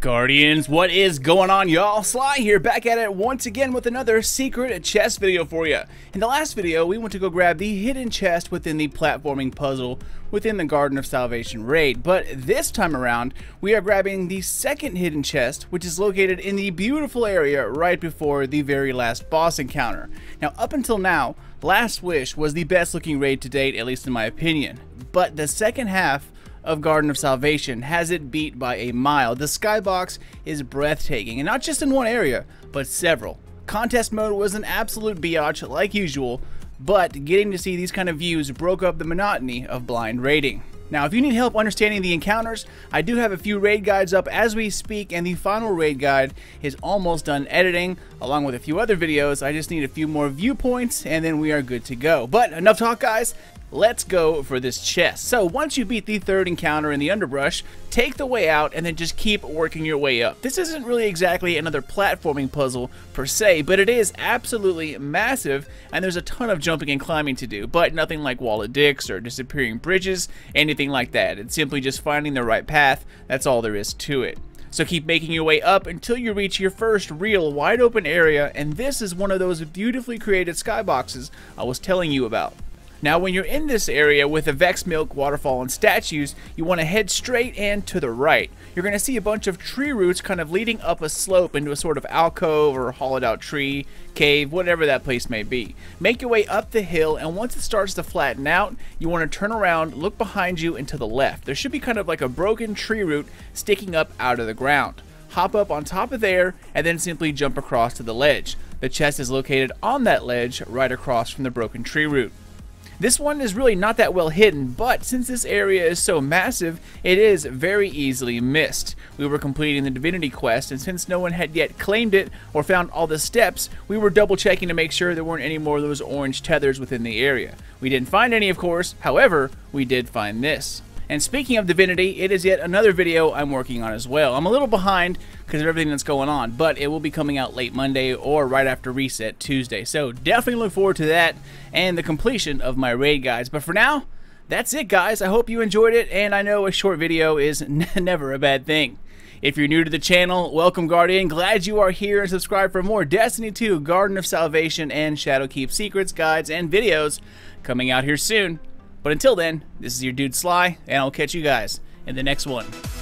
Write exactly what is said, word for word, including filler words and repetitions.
Guardians, what is going on, y'all? Sly here, back at it once again with another secret chest video for you. In the last video, we went to go grab the hidden chest within the platforming puzzle within the Garden of Salvation raid, but this time around, we are grabbing the second hidden chest, which is located in the beautiful area right before the very last boss encounter. Now, up until now, Last Wish was the best looking raid to date, at least in my opinion, but the second half of Garden of Salvation has it beat by a mile. The skybox is breathtaking, and not just in one area, but several. Contest mode was an absolute biatch like usual, but getting to see these kind of views broke up the monotony of blind raiding. Now, if you need help understanding the encounters, I do have a few raid guides up as we speak, and the final raid guide is almost done editing, along with a few other videos. I just need a few more viewpoints, and then we are good to go. But enough talk, guys. Let's go for this chest. So once you beat the third encounter in the underbrush, take the way out and then just keep working your way up. This isn't really exactly another platforming puzzle per se, but it is absolutely massive, and there's a ton of jumping and climbing to do, but nothing like Wall of Dicks or disappearing bridges, anything like that. It's simply just finding the right path. That's all there is to it. So keep making your way up until you reach your first real wide open area, and this is one of those beautifully created skyboxes I was telling you about. Now, when you're in this area with the Vex Milk, Waterfall, and statues, you want to head straight and to the right. You're going to see a bunch of tree roots kind of leading up a slope into a sort of alcove or hollowed out tree, cave, whatever that place may be. Make your way up the hill, and once it starts to flatten out, you want to turn around, look behind you, and to the left. There should be kind of like a broken tree root sticking up out of the ground. Hop up on top of there, and then simply jump across to the ledge. The chest is located on that ledge right across from the broken tree root. This one is really not that well hidden, but since this area is so massive, it is very easily missed. We were completing the Divinity quest, and since no one had yet claimed it or found all the steps, we were double checking to make sure there weren't any more of those orange tethers within the area. We didn't find any, of course, however, we did find this. And speaking of Divinity, it is yet another video I'm working on as well. I'm a little behind because of everything that's going on, but it will be coming out late Monday or right after Reset Tuesday. So definitely look forward to that and the completion of my raid guides. But for now, that's it, guys. I hope you enjoyed it, and I know a short video is never a bad thing. If you're new to the channel, welcome, Guardian. Glad you are here, and subscribe for more Destiny two, Garden of Salvation, and Shadowkeep secrets, guides, and videos coming out here soon. But until then, this is your dude Sly, and I'll catch you guys in the next one.